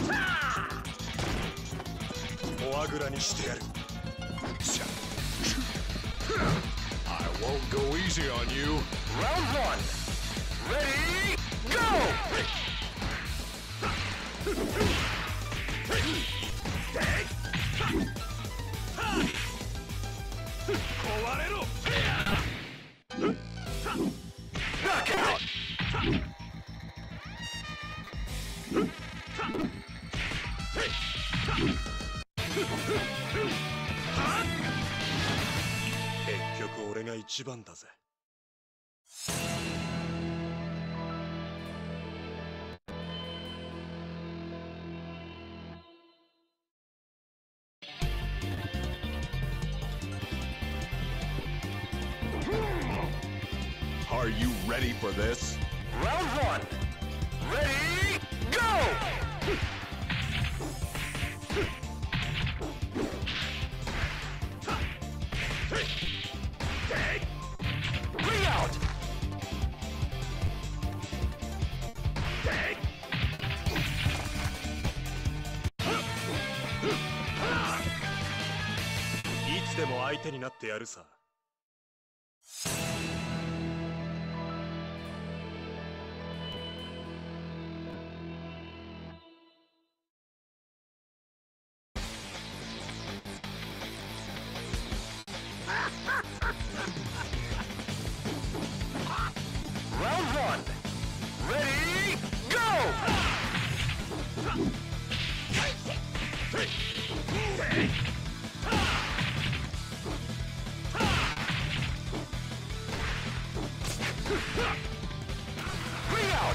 フォアグラにしてやる。I won't go easy on you. Round one. Ready, go! 壊れろ。 Knockout! 結局俺が一番だぜ。Are you ready for this? Round one. Ready, go! Ring out! I つでも相手になってやるさ。 Round one. Ready, go! Ring out!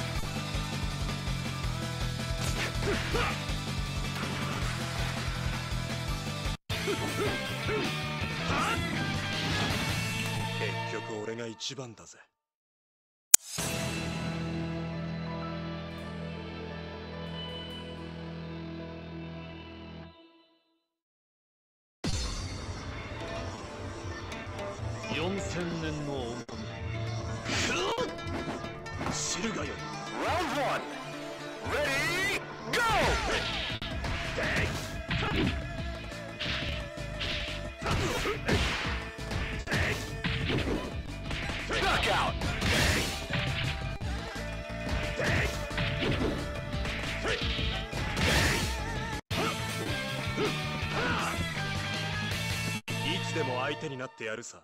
結局俺が一番だぜ。4000年の重み。知るがよい。 Round one. Ready, go! Knockout! いつでも相手になってやるさ。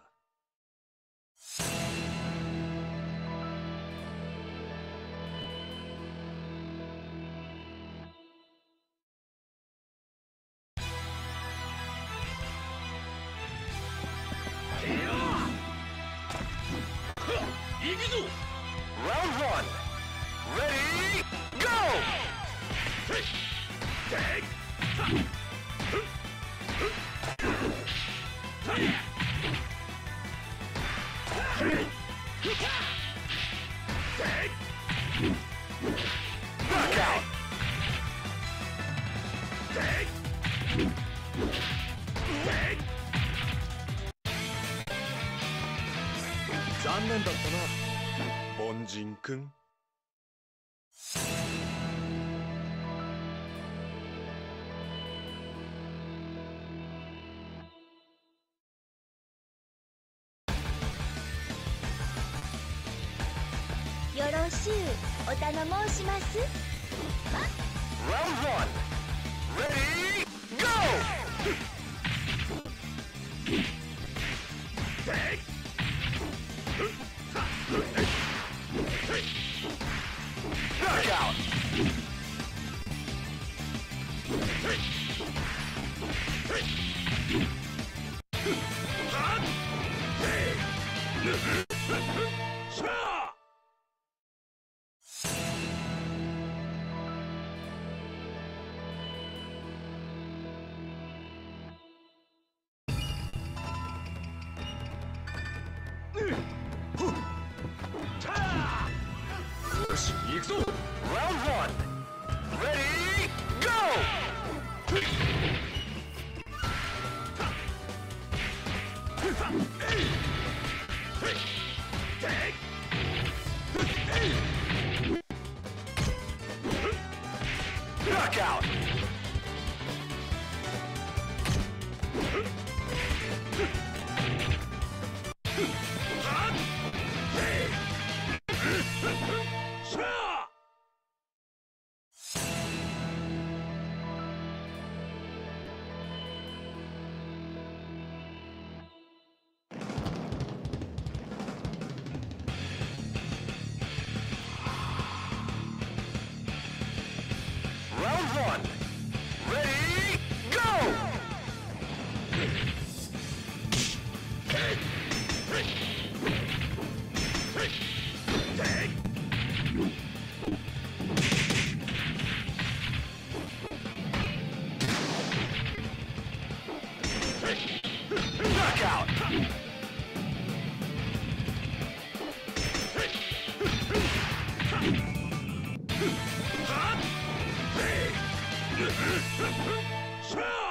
行くぞ。 Round one. Ready, go! Knockout! 残念だったな、凡人くん。 よろしゅうお頼申します。 Round one. Ready, go! Knockout! しゃあ。 Knockout! Round one. Ready, go! Knockout! Sure!